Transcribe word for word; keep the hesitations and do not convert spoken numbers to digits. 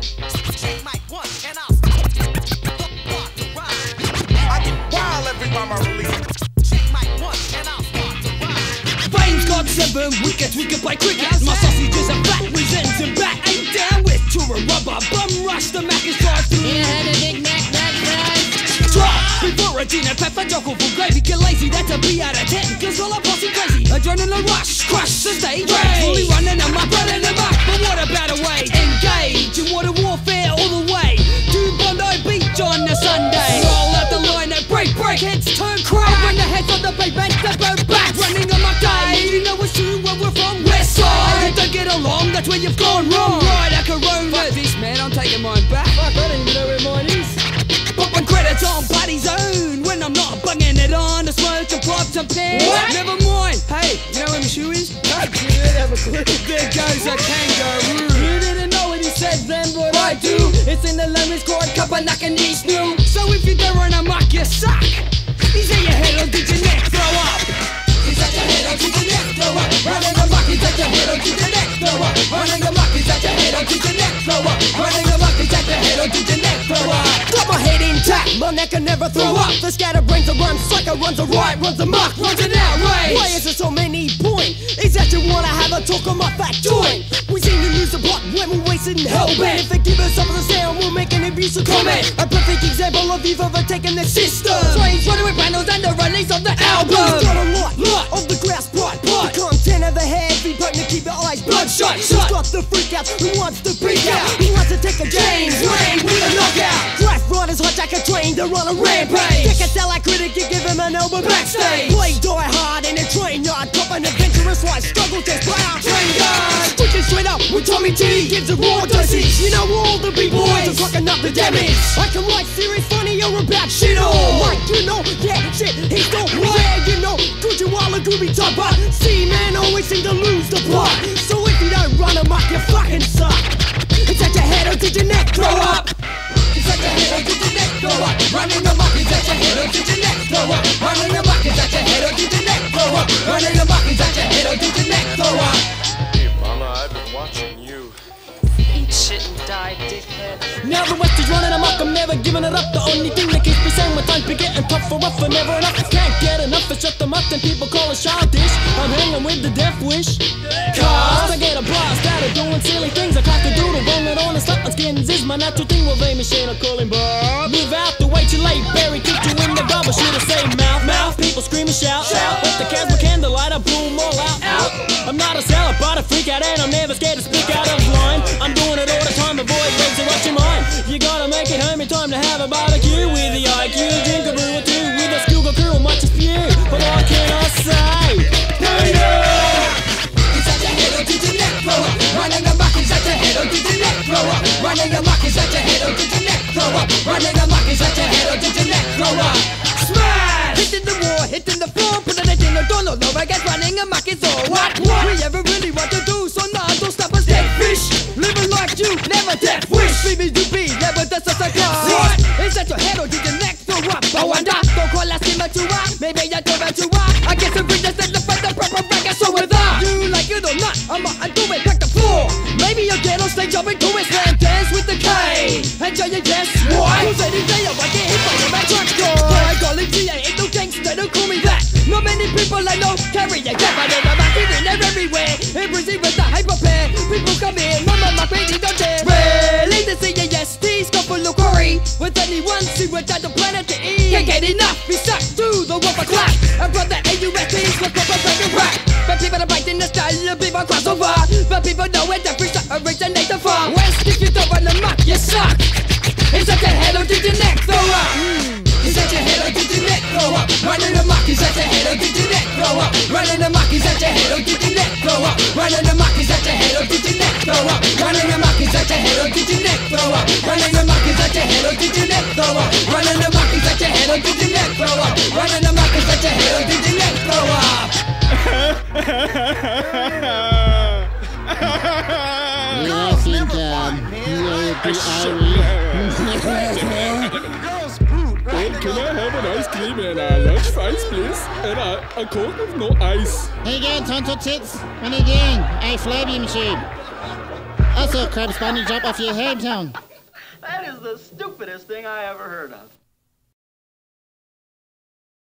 Check mic one, and I'll start to ride. I get wild every time I release. Check mic one, and I'll start to ride. Brain's got seven wickets, we can play cricket. My sausages are fat with ends and back. Ain't down with tour rubber. Bum rush, the Mac is drive through. You had a Big Mac, that's right. Drop before a dinner, pepper joggle full gravy. Get lazy, that's a B out of ten. Cause all I'm posse crazy. Adrenaline rush, crush the stage. Fully running, I'm up, running them up. But what about a way? Engage in water warfare all the way. Do Bondo Beach on a Sunday. Roll out the line and break, break, heads turn crack. When the heads on the pavement, the bird back. Running on my day. You know it's true where we're from, west side. If you don't get along, that's where you've gone wrong. Right, a Corona. Fuck this man, I'm taking mine back. Fuck, I don't even know where mine is. Popping credits on party zone when I'm not bunging it on. The smoke and props and pins. Never mind. Hey, you know where my shoe is? I didn't have a clue. There goes a kangaroo. You didn't know what he said then, but I do. It's in the language called Kapanakani's new. So if you don't run amok, you suck. He's at your head or did your neck throw up? He's at your head or did your neck throw up? Running amok, he's at your head or did your neck throw up? Running amok, he's at your head or did your neck throw up? Running amok, he's at your head or did your neck throw up? Got my head intact, my neck can never throw up. The scatterbrains a run, sucker runs a right, runs a muck, runs an outrage. Why is there so many point? Is that you wanna have a talk on my fat joint? We seem to lose the plot when we're wasting hellbent. If they give us some of the sound, we'll make an abusive comment. A perfect example of you've overtaken the system. Trains running with panels and the release of the album. We've got a lot, lot of the grass pot, pot. The content of the heavy button to keep your eyes bloodshot. Shut. Got the freak out, who wants to freak out? Who wants to take a James Wayne with a knockout? Draft riders hijack a train, they're on a rampage. Check a sell like critic, you give him an elbow backstage. Play die hard in a train yard, cop an adventurous life, struggle test by our train guard. Switching straight up with Tommy T, gives a raw dosage. You know all the big boys are fucking up the damage. I can write serious funny or about shit all. Like you know, yeah, shit, he don't yeah, you know, good you all a groovy top, but see man always seem to lose the plot. So if you don't run amok, you fucking suck. It's at your head or did your neck throw up? It's at your head or did your neck throw up? Running amok, is at your head or did your neck throw up? Running amok, is at your head or did your neck throw up? Running amok, is at your head or did your neck throw up? Hey mama, I've been watching you. Eat shit and die, dickhead. Now the West is running amok, I'm never giving it up. The only thing that keeps me sane when times be getting tougher, rougher, never enough. I can't get enough to shut them up, then people call it childish. I'm hanging with the death wish. Cause I get a blast out of doing silly things. I cock a doodle, roll it on and slap my skins is my natural thing. Well, they machine, I call him Bob. Move out the way too late, Barry kicked you in the garbage. Should've say mouth, mouth, people scream and shout, shout. With the cans, my candlelight, I boom all out, out. I'm not a seller, but a freak out, and I'm never scared to speak out of line. I'm doing it all the time, avoid waves to watch your mind. You gotta make it home in time to have a barbecue with the I Q, drink a brew or two with a school crew, much as few. But what can I say? Hey, it's at your head or did your neck throw up? Running amok, is at your head or did your neck throw up? Running amok, is at your head or did your neck throw up? Running amok, is at your head or did your neck throw up? Smash! Hitting the wall, hitting the floor, putting it in the door, no love, I guess running amok is all. What? What? We ever really want to do, so nah, don't stop us dead fish. Living like you, never death wish. Baby, you be, never does us a cause. What? Is that your head or did your neck throw up? I wonder, don't call us immature, maybe you're too mature. I guess the bring us in the fight, the proper record, so without you like it or not, I'ma undo it, back the floor. Maybe you'll get on stage, jumping to it, slam dance with the K. Enjoy your yes, why? Who's any day I get hit by my truck door? I call it G A, ain't no gangster, don't call me that. Not many people I know carry a gap, I never back it in there everywhere. In Brazil with the hyper pair, people come in, mama, my crazy don't dare. Really to see a yes, T's couple of curry. With anyone, see what the planet to eat. Can't get enough, we suck to the whopper clap. I brought the A U S T's, look up a fucking rap. But people are biting the style, people cross over. But people know where the free stuff originates from. West, if you don't run amok, you suck. Is that your head or did your neck throw up? Mm. Is that your head or did your neck throw up? Running amok, is that your head or did your neck throw up? Running amok, is that your head or did your neck throw up? Running amok, is that your head or did your neck throw up? Running amok, is that your head or did your neck throw up? Running amok, is that your head or did your neck throw up? Running amok, is that your head or did your neck throw up? Running amok, is that your head or did your neck throw up? I think um, you'll be Girls brute, right? Can I have an ice cream and a large fries, please? And a, a coke with no ice. How you going, Tonto Tits? What are you doing? Hey, Flavium Tube. Also, crabs bunny jump off your head, huh? That is the stupidest thing I ever heard of.